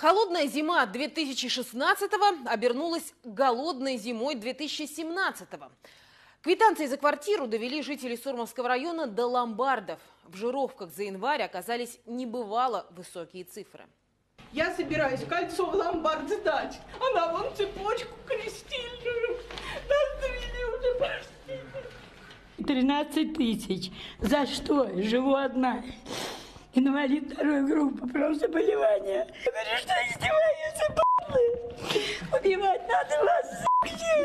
Холодная зима 2016-го обернулась голодной зимой 2017-го. Квитанции за квартиру довели жителей Сормовского района до ломбардов. В жировках за январь оказались небывало высокие цифры. Я собираюсь кольцо в ломбард сдать, а на вон цепочку крестильную. Нас довели уже почти. 13 тысяч. За что? Живу одна. Инвалид второй группы, профзаболевания. Я говорю, что издеваются, б***ы. Убивать надо вас, суки.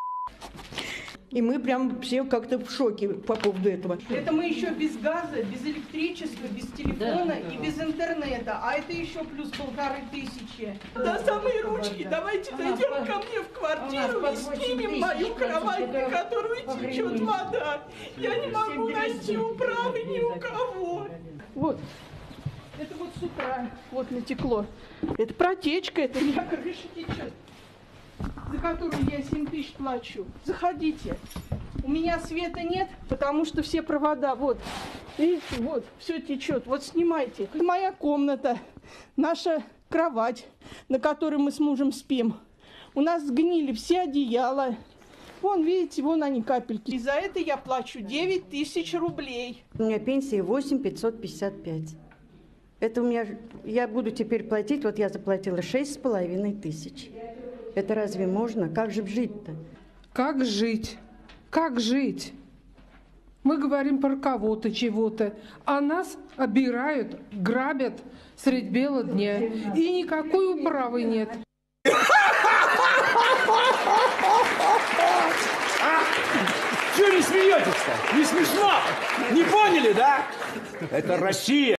И мы прям все как-то в шоке по поводу этого. Это мы еще без газа, без электричества, без телефона и без интернета. А это еще плюс 1500. До самой ручки. Давайте зайдем ко мне в квартиру и снимем мою кровать, на которую течет вода. Я не могу найти управы ни у кого. Вот. Это вот с утра вот натекло. Это протечка, это у меня крыша течет, за которую я 7 тысяч плачу. Заходите. У меня света нет, потому что все провода, вот, видите, вот, все течет. Вот снимайте. Это моя комната, наша кровать, на которой мы с мужем спим. У нас сгнили все одеяла. Вон, видите, вон они капельки. И за это я плачу 9000 рублей. У меня пенсия 8555. Это у меня, я буду теперь платить, вот я заплатила 6500. Это разве можно? Как же жить-то? Как жить? Как жить? Мы говорим про кого-то, чего-то, а нас обирают, грабят средь бела дня. И никакой управы нет. Чего не смеетесь-то? Не смешно? Не поняли, да? Это Россия.